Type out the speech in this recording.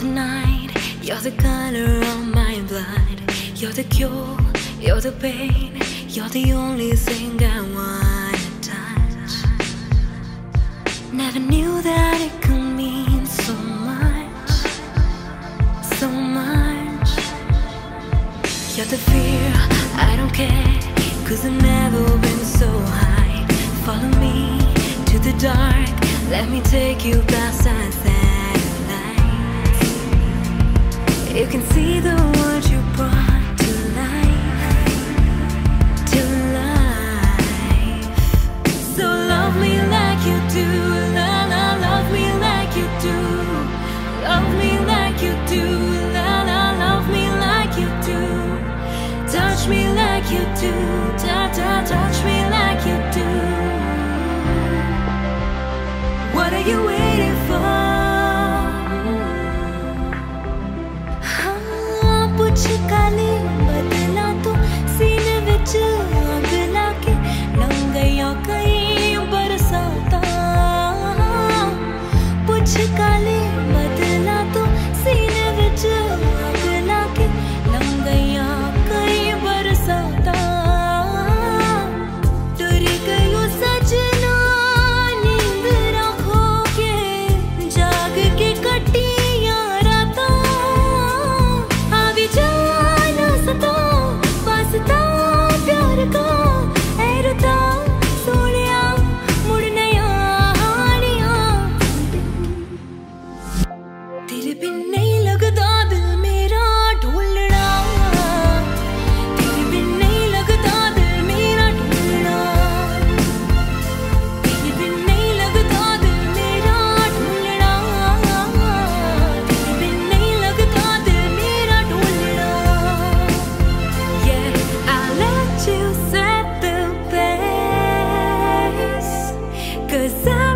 the night, you're the color of my blood. You're the cure, you're the pain, you're the only thing I wanna touch. Never knew that it could mean so much, so much. You're the fear, I don't care, 'cause I've never been so high. Follow me to the dark, let me take you past our satellites. You can see the world you brought to life, to life. So love me like you do, la la, love me like you do. Love me like you do, la la, love me like you do. Touch me like you do, ta ta, touch me like you do. What are you waiting for? कुछ काले बदला तो सीने विच आग लाके लंघया कई बरसाता. कुछ काले बदला तो सीने विच आग लाके लंघया कई बरसाता. डर गयो सजना नींद रखो के जाग के कटिया राता. तेरे बिन नहीं लगता दिल मेरा ढोलना, तेरे बिन नहीं लगता दिल मेरा ढोलना, तेरे बिन नहीं लगता दिल मेरा ढोलना, तेरे बिन नहीं लगता दिल मेरा ढोलना. Yeah, I'll let you set the pace, 'cause I